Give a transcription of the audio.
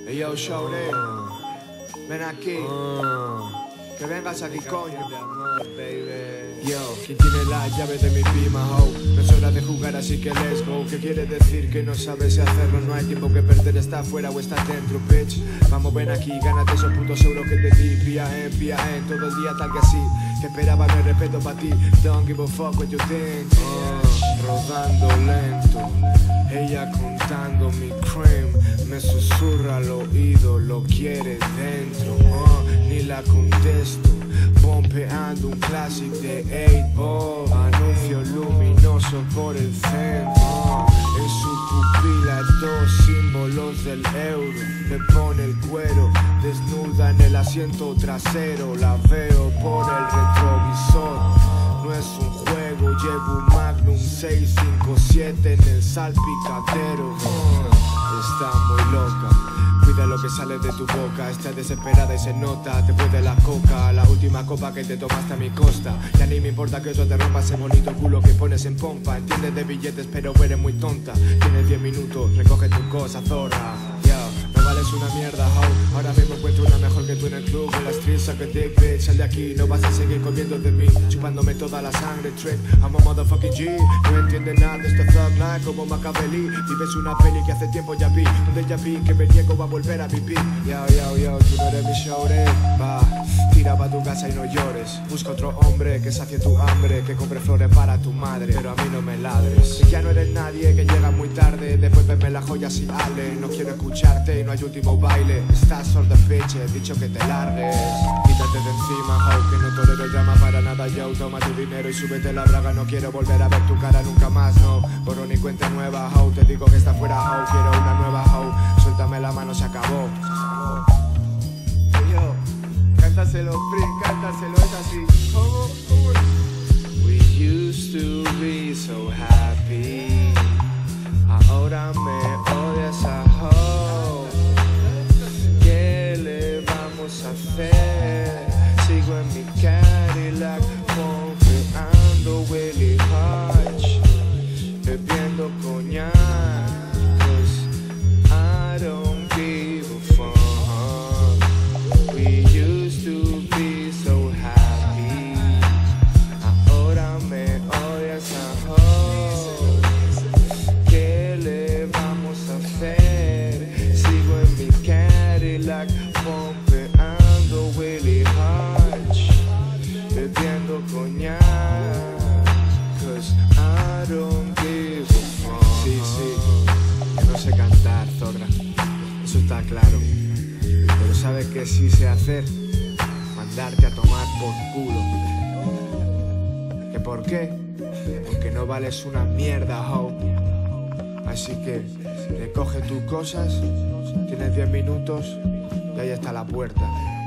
Hey yo, Shorty, ven aquí, que vengas aquí, coño. Yo, ¿quién tiene la llave de mi pima, ho? No es hora de jugar, así que let's go. ¿Qué quiere decir? Que no sabes si hacerlo. No hay tiempo que perder, está afuera o está dentro, bitch. Vamos, ven aquí, gánate esos putos euros que te di. Vía en, todo el día tal que así. Que esperaba, no hay respeto para ti. Don't give a fuck what you think. Rodando lento, ella contando mi cream. Me susurra al oído, lo quiere dentro. Ni la contesto, bombeando un classic de 8-Ball. Anuncio luminoso por el centro. En su pupila dos símbolos del euro. Le pone el cuero, desnuda en el asiento trasero. La veo por el retrovisor. No es un juego, llevo un Magnum 657 en el salpicadero. Está muy loca, cuida lo que sale de tu boca. Está desesperada y se nota, te puede la coca. La última copa que te tomaste a mi costa. Ya ni me importa que eso te rompa ese bonito culo que pones en pompa. Entiendes de billetes pero eres muy tonta. Tienes 10 minutos, recoge tu cosa, zorra. No vales una mierda, ho. Ahora mismo encuentro una mejor que tú en el club. En la street, suck a dick, bitch. Sal de aquí, no vas a seguir comiendo de mí. Chupándome toda la sangre, trick. I'm a motherfucking G. No entiende nada de este thug life como Machiavelli. Vives una peli que hace tiempo ya vi. Donde ya vi que me niego a volver a vivir. Yo, tú no eres mi shorty. Va, tira pa' tu casa y no llores. Busca otro hombre que sacie tu hambre. Que compre flores para tu madre, pero a mí no me ladres. Si ya no eres nadie, que llega muy tarde. Después verme las joyas y ale. No quiero escucharte y no hay último baile. Estás sorda, bitch, he dicho que te largues. Quítate de encima, ho, que no tolero el drama para nada. Yo, toma tu dinero y súbete la braga. No quiero volver a ver tu cara nunca más, no. Borrón y cuenta nueva, ho. Te digo que está fuera, ho. Quiero una nueva, ho. Suéltame la mano, se acabó. Yo, cántaselo, Free, cántaselo, es así. ¿Cómo? We used to be so happy. Ahora me odias a ho. ¿Qué le vamos a hacer? Sigo en mi Cadillac, bombeando Willie Hodge, bebiendo coñac, 'cause I don't give a fuck. We used to be so happy. Ahora me odias a ho. ¿Qué le vamos a hacer? Sigo en mi Cadillac, bombeando Willie Hodge, bebiendo coñac, 'cause I don't give a fuck. Sí, que no sé cantar, zorra, eso está claro. Pero ¿sabes qué sí sé hacer? Mandarte a tomar por culo. ¿Que por qué? Porque no vales una mierda, ho. Así que recoge tus cosas, tienes 10 minutos y ahí está la puerta.